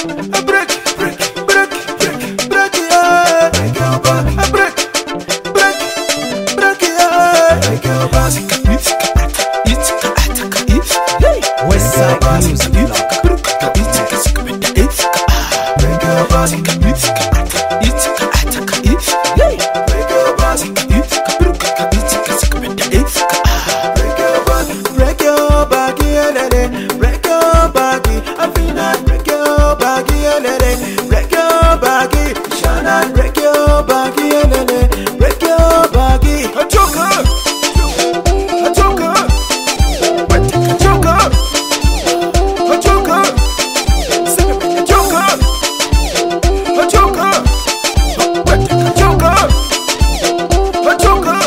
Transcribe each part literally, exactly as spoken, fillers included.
break, break, break, break, break, yeah. Break your body, break, break, break, yeah. Break your body, it's it's it's Westside Music Blog. Break your body, it's it's it's break your body, it's it's break your body, break your body, break your body, I feel like break your body, break your body, shine and break your body, break your body, a joker, a joker, a joker, a joker, a joker, a joker, a joker, a joker,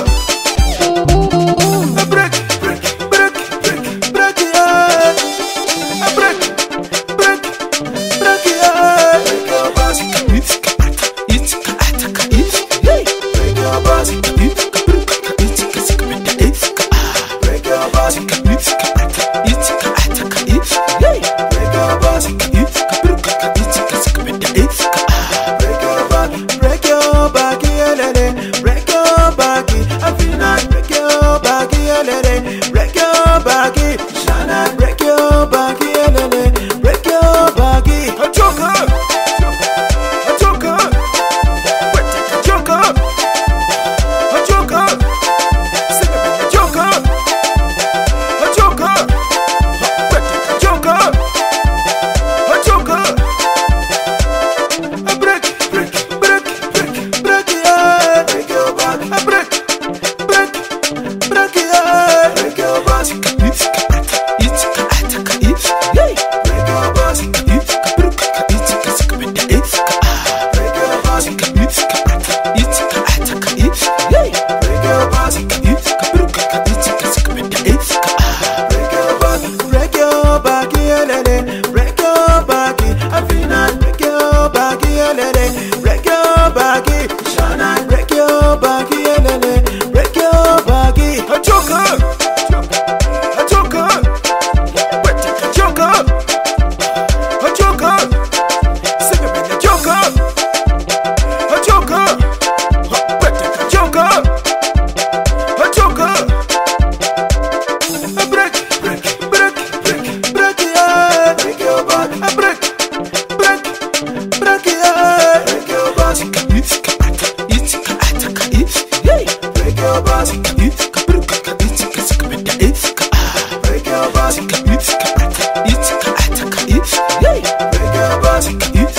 a break, break, break, break, break, yeah, a break, break, break, yeah, break your body, it's it's it's break your body, it's it's it's break your body, it's it's it's break your body, it's it's break your body, break your body, break your body, I feel like break your body, break your body, shine and break your body, break your body, a joker, a joker, a joker, a joker, sing it, a joker, a joker, a joker, a joker, a break, break, break, break, break, yeah, break your body, a break, break, break, yeah, break your body, it's it's it's break your body, it's it's it's break your body, it's it's it's break your body, it's it's break your body, break your body, break your body, I feel like break your body, break your body, shine and break your body, break your body, a joker, a joker, a joker, a joker, sing it, a joker, a joker, a joker, a joker, a break, break, break, break, break, yeah, break your body, a break, break, break, yeah, break your body, it's it's it's break your body, it's it's it's break your body, it's it's it's break your body, it's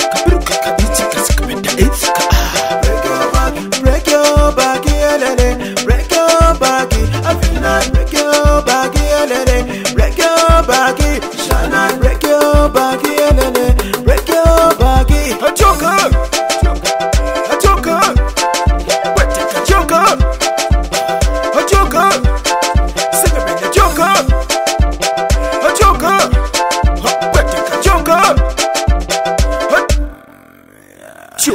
it's break your body, break your body, break your body, I feel like break your body, break your body, shine and break your body, break your body, a joker, a joker, a joker, a joker, sing it, a joker, a joker, a joker, a joker.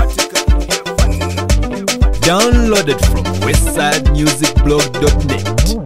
Downloaded from westside music blog dot net.